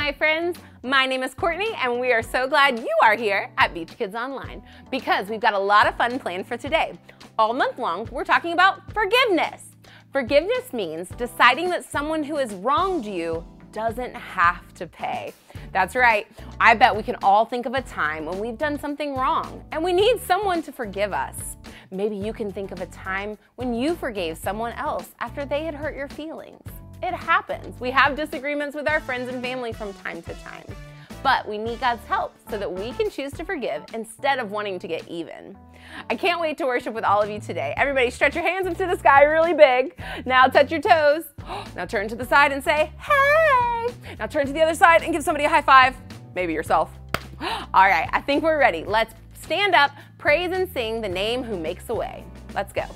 my friends. My name is Courtney, and we are so glad you are here at Beach Kids Online because we've got a lot of fun planned for today. All month long, we're talking about forgiveness. Forgiveness means deciding that someone who has wronged you doesn't have to pay. That's right. I bet we can all think of a time when we've done something wrong and we need someone to forgive us. Maybe you can think of a time when you forgave someone else after they had hurt your feelings. It happens. We have disagreements with our friends and family from time to time. But we need God's help so that we can choose to forgive instead of wanting to get even. I can't wait to worship with all of you today. Everybody stretch your hands up to the sky really big. Now touch your toes. Now turn to the side and say, hey. Now turn to the other side and give somebody a high five. Maybe yourself. All right, I think we're ready. Let's stand up, praise and sing the name who makes a way. Let's go.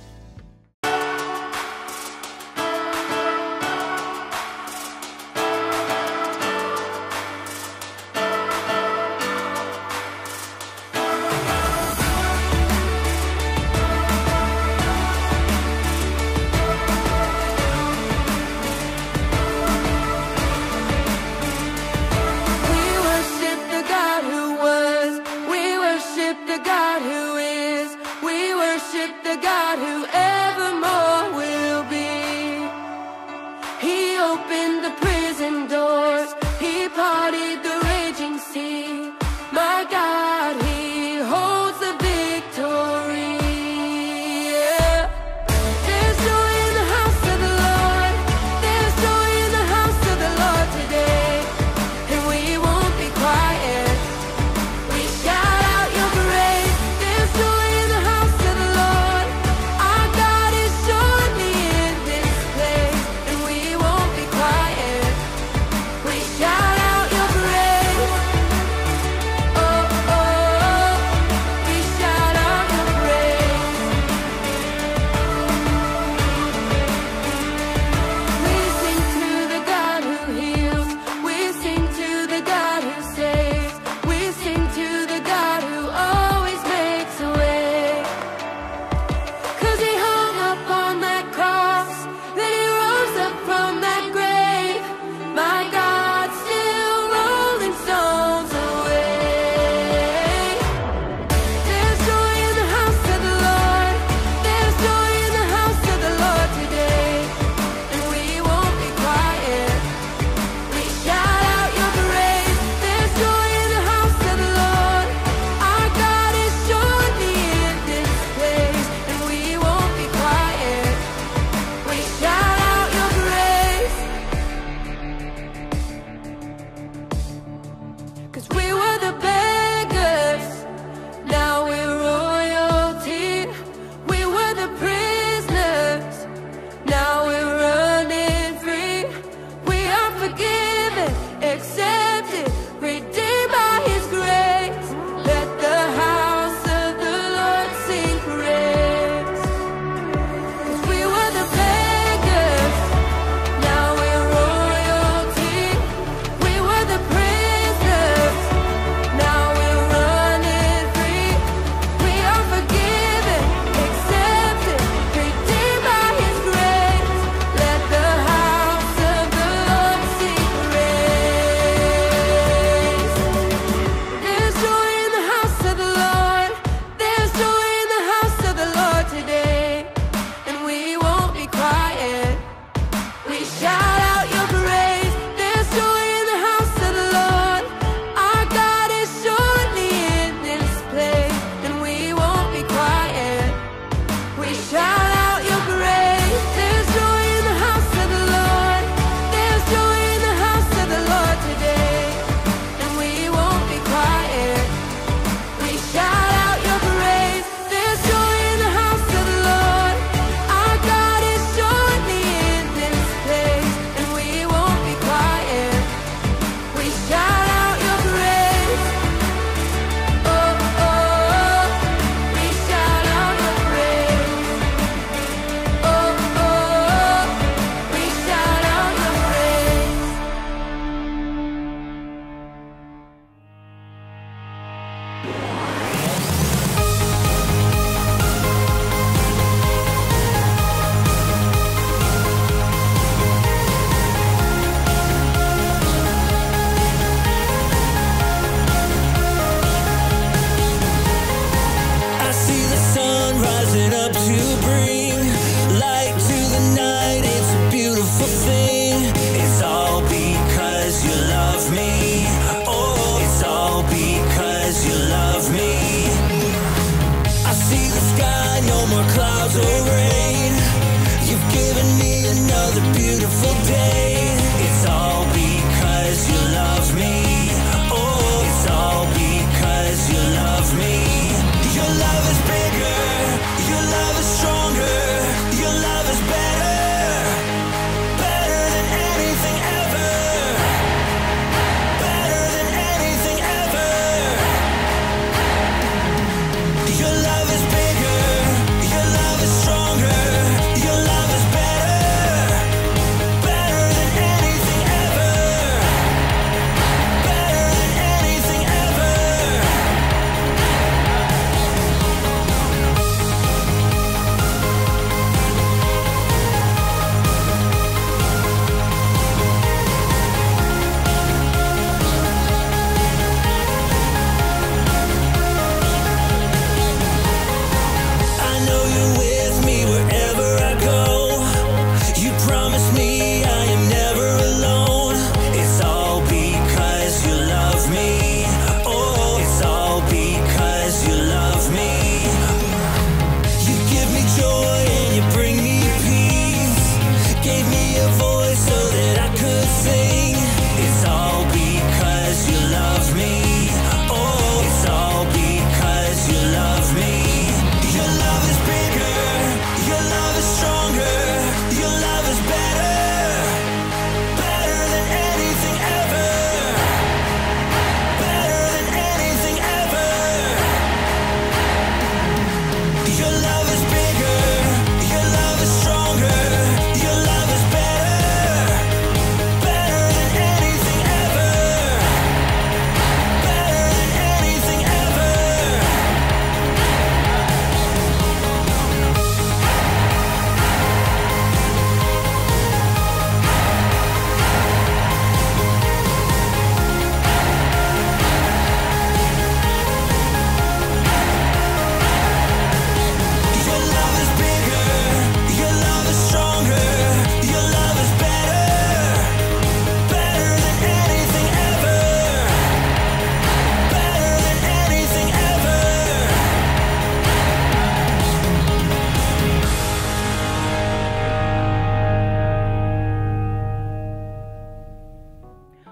Our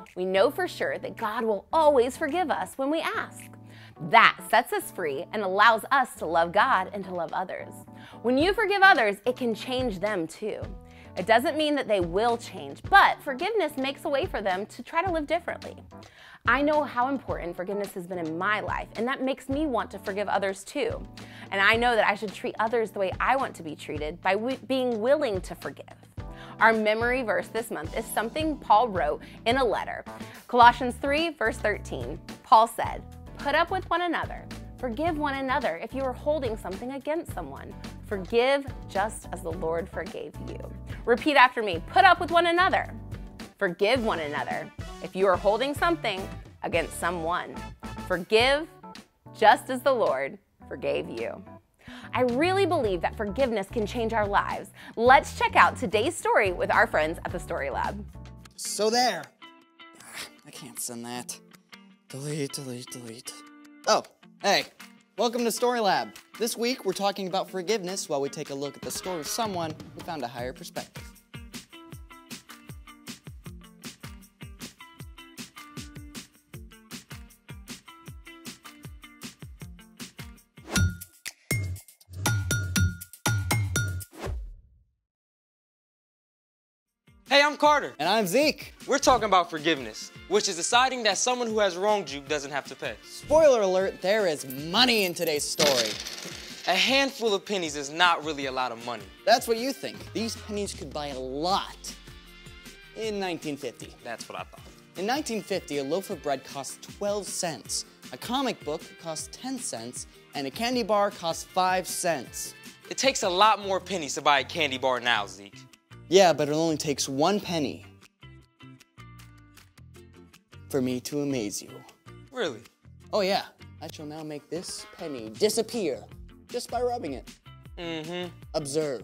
We know for sure that God will always forgive us when we ask. That sets us free and allows us to love God and to love others. When you forgive others, it can change them too. It doesn't mean that they will change, but forgiveness makes a way for them to try to live differently. I know how important forgiveness has been in my life, and that makes me want to forgive others too. And I know that I should treat others the way I want to be treated by being willing to forgive. Our memory verse this month is something Paul wrote in a letter. Colossians 3, verse 13. Paul said, "Put up with one another. Forgive one another if you are holding something against someone. Forgive just as the Lord forgave you." Repeat after me. Put up with one another. Forgive one another if you are holding something against someone. Forgive just as the Lord forgave you. I really believe that forgiveness can change our lives. Let's check out today's story with our friends at the Story Lab. So there. I can't send that. Delete, delete, delete. Oh, hey. Welcome to Story Lab. This week, we're talking about forgiveness while we take a look at the story of someone who found a higher perspective. Hey, I'm Carter. And I'm Zeke. We're talking about forgiveness, which is deciding that someone who has wronged you doesn't have to pay. Spoiler alert, there is money in today's story. A handful of pennies is not really a lot of money. That's what you think. These pennies could buy a lot. In 1950. That's what I thought. In 1950, a loaf of bread cost 12 cents, a comic book cost 10 cents, and a candy bar cost 5 cents. It takes a lot more pennies to buy a candy bar now, Zeke. Yeah, but it only takes 1 penny for me to amaze you. Really? Oh yeah, I shall now make this penny disappear just by rubbing it. Mm-hmm. Observe.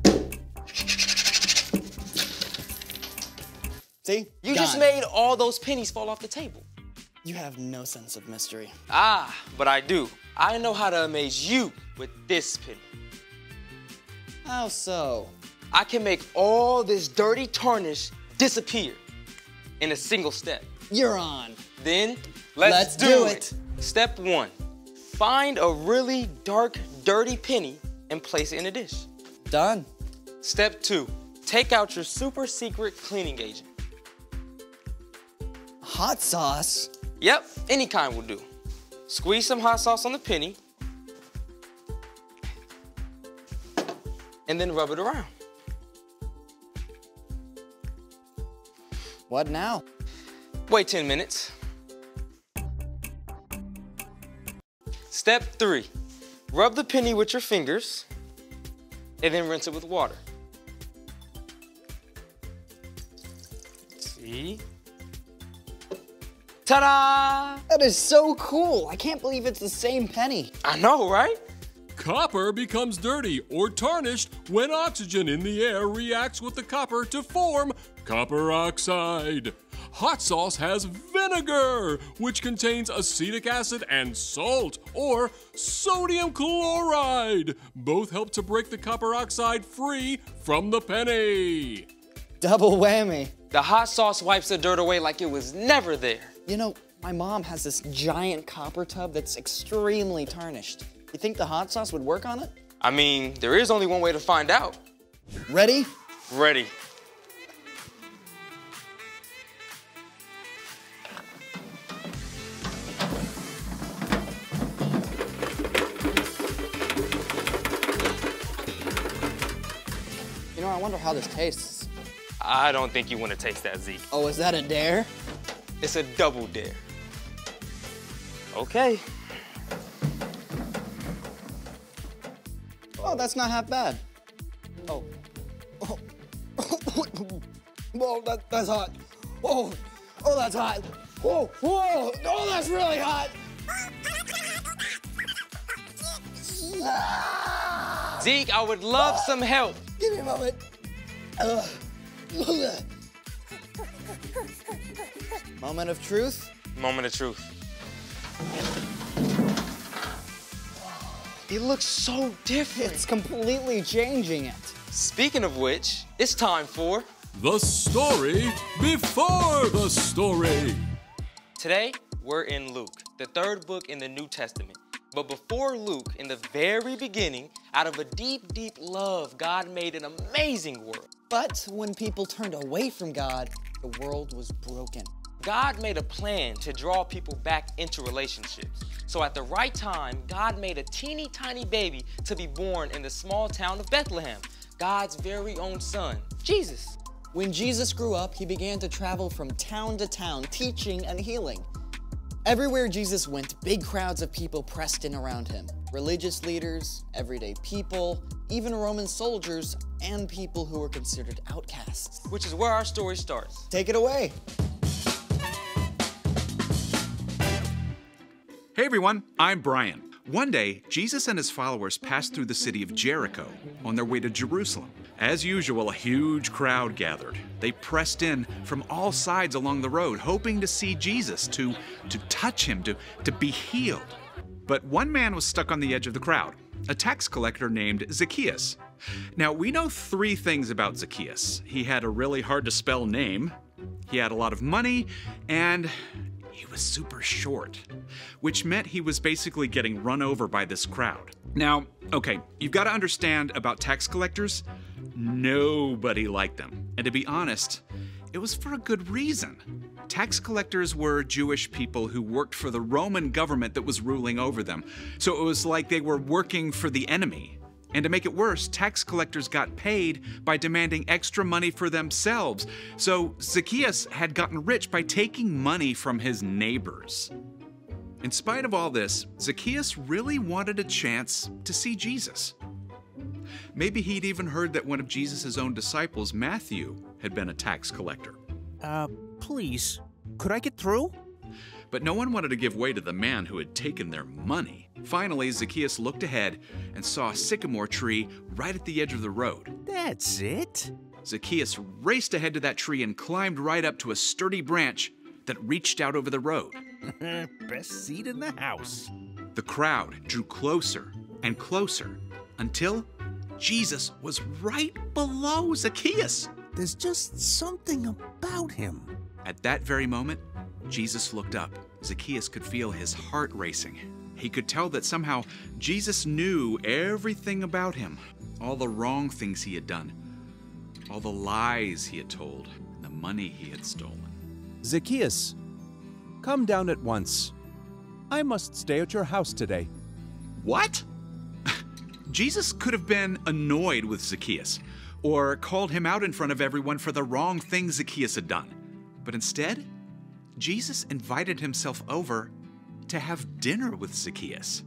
See? You Gone. just made all those pennies fall off the table. You have no sense of mystery. Ah, but I do. I know how to amaze you with this penny. How so? I can make all this dirty tarnish disappear in a single step. You're on. Then, let's do it. Step 1, find a really dark, dirty penny and place it in a dish. Done. Step 2, take out your super secret cleaning agent. Hot sauce? Yep, any kind will do. Squeeze some hot sauce on the penny and then rub it around. What now? Wait 10 minutes. Step 3, rub the penny with your fingers and then rinse it with water. See? Ta-da! That is so cool. I can't believe it's the same penny. I know, right? Copper becomes dirty or tarnished when oxygen in the air reacts with the copper to form copper oxide. Hot sauce has vinegar, which contains acetic acid and salt, or sodium chloride. Both help to break the copper oxide free from the penny. Double whammy. The hot sauce wipes the dirt away like it was never there. You know, my mom has this giant copper tub that's extremely tarnished. You think the hot sauce would work on it? I mean, there is only one way to find out. Ready? Ready. You know, I wonder how this tastes. I don't think you want to taste that, Zeke. Oh, is that a dare? It's a double dare. Okay. Oh, that's not half bad. Oh. Oh. Whoa, that's hot. Oh, that's hot. Whoa, oh, that's really hot. Zeke, I would love some help. Give me a moment. Moment of truth. Moment of truth. It looks so different. It's completely changing it. Speaking of which, it's time for The story before the story. Today, we're in Luke, the third book in the New Testament. But before Luke, in the very beginning, out of a deep, deep love, God made an amazing world. But when people turned away from God, the world was broken. God made a plan to draw people back into relationships. So at the right time, God made a teeny tiny baby to be born in the small town of Bethlehem, God's very own son, Jesus. When Jesus grew up, he began to travel from town to town, teaching and healing. Everywhere Jesus went, big crowds of people pressed in around him. Religious leaders, everyday people, even Roman soldiers, and people who were considered outcasts. Which is where our story starts. Take it away. Hey everyone, I'm Brian. One day, Jesus and his followers passed through the city of Jericho on their way to Jerusalem. As usual, a huge crowd gathered. They pressed in from all sides along the road, hoping to see Jesus, to touch him, to be healed. But one man was stuck on the edge of the crowd, a tax collector named Zacchaeus. Now, we know three things about Zacchaeus. He had a really hard-to-spell name, he had a lot of money, and he was super short, which meant he was basically getting run over by this crowd. Now, okay, you've got to understand about tax collectors, nobody liked them. And to be honest, it was for a good reason. Tax collectors were Jewish people who worked for the Roman government that was ruling over them. So it was like they were working for the enemy. And to make it worse, tax collectors got paid by demanding extra money for themselves. So Zacchaeus had gotten rich by taking money from his neighbors. In spite of all this, Zacchaeus really wanted a chance to see Jesus. Maybe he'd even heard that one of Jesus' own disciples, Matthew, had been a tax collector. Please, could I get through? But no one wanted to give way to the man who had taken their money. Finally, Zacchaeus looked ahead and saw a sycamore tree right at the edge of the road. That's it? Zacchaeus raced ahead to that tree and climbed right up to a sturdy branch that reached out over the road. Best seat in the house. The crowd drew closer and closer until Jesus was right below Zacchaeus. There's just something about him. At that very moment, Jesus looked up. Zacchaeus could feel his heart racing. He could tell that somehow Jesus knew everything about him, all the wrong things he had done, all the lies he had told, and the money he had stolen. Zacchaeus, come down at once. I must stay at your house today. What? Jesus could have been annoyed with Zacchaeus or called him out in front of everyone for the wrong things Zacchaeus had done. But instead, Jesus invited himself over to have dinner with Zacchaeus.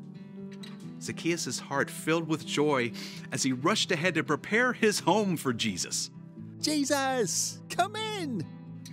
Zacchaeus' heart filled with joy as he rushed ahead to prepare his home for Jesus. Jesus, come in!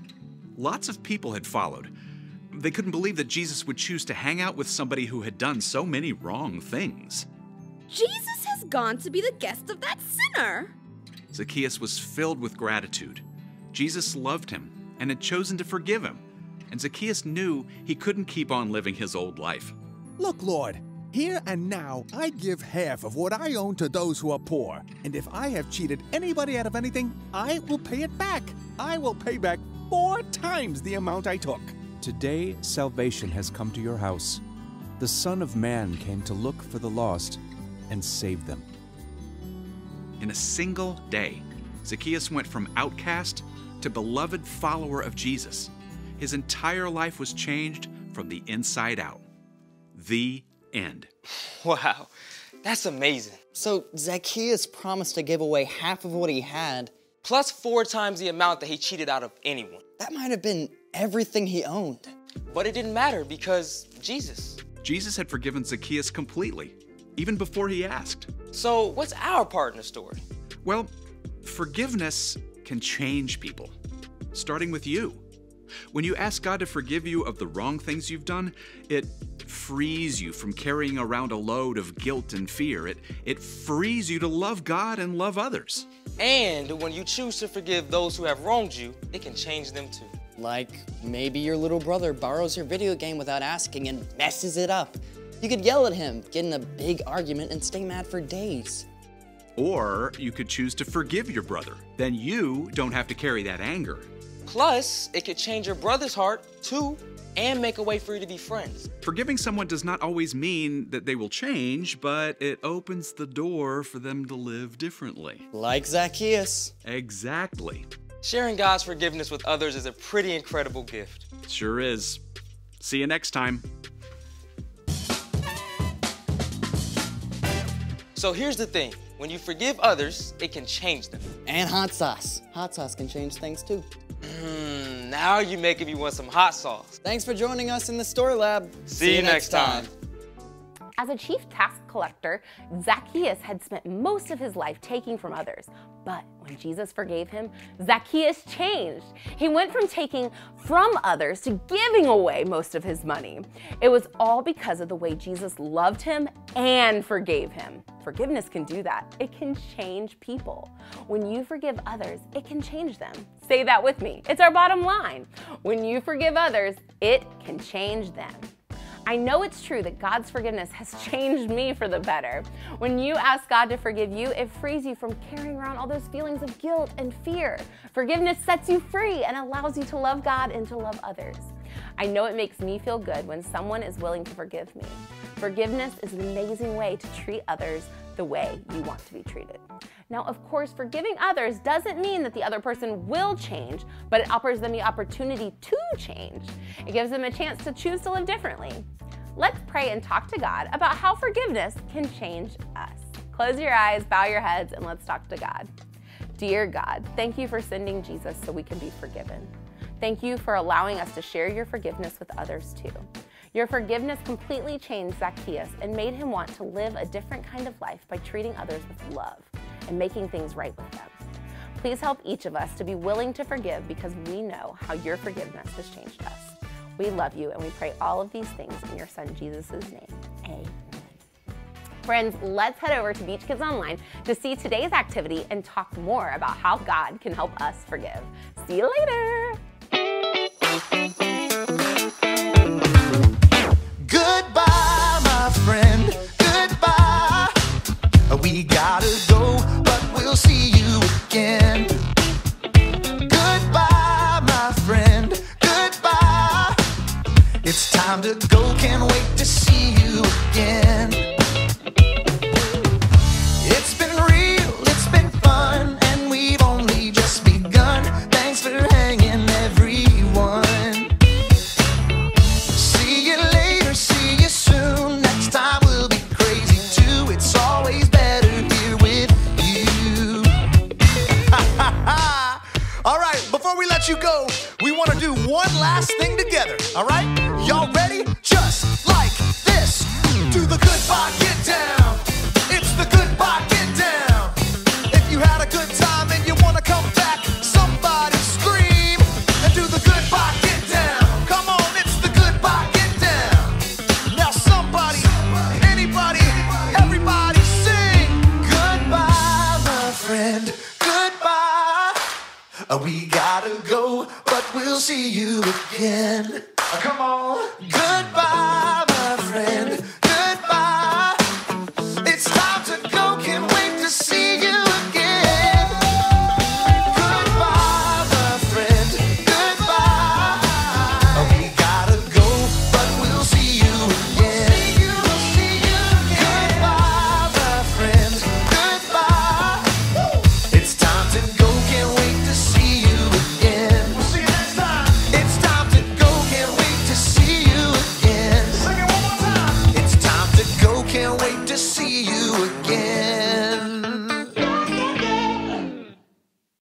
Lots of people had followed. They couldn't believe that Jesus would choose to hang out with somebody who had done so many wrong things. Jesus has gone to be the guest of that sinner. Zacchaeus was filled with gratitude. Jesus loved him and had chosen to forgive him. And Zacchaeus knew he couldn't keep on living his old life. Look, Lord, here and now I give half of what I own to those who are poor. And if I have cheated anybody out of anything, I will pay it back. I will pay back 4 times the amount I took. Today, salvation has come to your house. The Son of Man came to look for the lost and save them. In a single day, Zacchaeus went from outcast to beloved follower of Jesus. His entire life was changed from the inside out. The end. Wow, that's amazing. So Zacchaeus promised to give away half of what he had. Plus 4 times the amount that he cheated out of anyone. That might have been everything he owned. But it didn't matter because Jesus. Jesus had forgiven Zacchaeus completely, even before he asked. So what's our part in the story? Well, forgiveness can change people, starting with you. When you ask God to forgive you of the wrong things you've done, it frees you from carrying around a load of guilt and fear. It frees you to love God and love others. And when you choose to forgive those who have wronged you, it can change them too. Like maybe your little brother borrows your video game without asking and messes it up. You could yell at him, get in a big argument, and stay mad for days. Or you could choose to forgive your brother. Then you don't have to carry that anger. Plus, it could change your brother's heart, too, and make a way for you to be friends. Forgiving someone does not always mean that they will change, but it opens the door for them to live differently. Like Zacchaeus. Exactly. Sharing God's forgiveness with others is a pretty incredible gift. Sure is. See you next time. So here's the thing. When you forgive others, it can change them. And hot sauce. Hot sauce can change things too. Now you're making me want some hot sauce. Thanks for joining us in the Story Lab. See you next time. As a chief tax collector, Zacchaeus had spent most of his life taking from others. But when Jesus forgave him, Zacchaeus changed. He went from taking from others to giving away most of his money. It was all because of the way Jesus loved him and forgave him. Forgiveness can do that. It can change people. When you forgive others, it can change them. Say that with me. It's our bottom line. When you forgive others, it can change them. I know it's true that God's forgiveness has changed me for the better. When you ask God to forgive you, it frees you from carrying around all those feelings of guilt and fear. Forgiveness sets you free and allows you to love God and to love others. I know it makes me feel good when someone is willing to forgive me. Forgiveness is an amazing way to treat others the way you want to be treated. Now, of course, forgiving others doesn't mean that the other person will change, but it offers them the opportunity to change. It gives them a chance to choose to live differently. Let's pray and talk to God about how forgiveness can change us. Close your eyes, bow your heads, and let's talk to God. Dear God, thank you for sending Jesus so we can be forgiven. Thank you for allowing us to share your forgiveness with others too. Your forgiveness completely changed Zacchaeus and made him want to live a different kind of life by treating others with love and making things right with them. Please help each of us to be willing to forgive because we know how your forgiveness has changed us. We love you and we pray all of these things in your son Jesus' name. Amen. Friends, let's head over to Beach Kids Online to see today's activity and talk more about how God can help us forgive. See you later. Goodbye, my friend, goodbye. We gotta go, but we'll see you again. Goodbye, my friend, goodbye. It's time to go, can't wait to see you again. It's been real, it's been fun, and we've only just begun. Thanks for hanging, everyone. See you later, see you soon. Next time we'll be crazy too. It's always better here with you. All right, before we let you go, we want to do one last thing together. All right, y'all ready? Just like this. Do the goodbye get down. It's the goodbye get down. If you had a good time and you want to come back, somebody scream and do the goodbye get down. Come on, it's the goodbye get down. Now somebody, anybody, everybody sing. Goodbye, my friend, goodbye. We gotta go, but we'll see you again. Come on.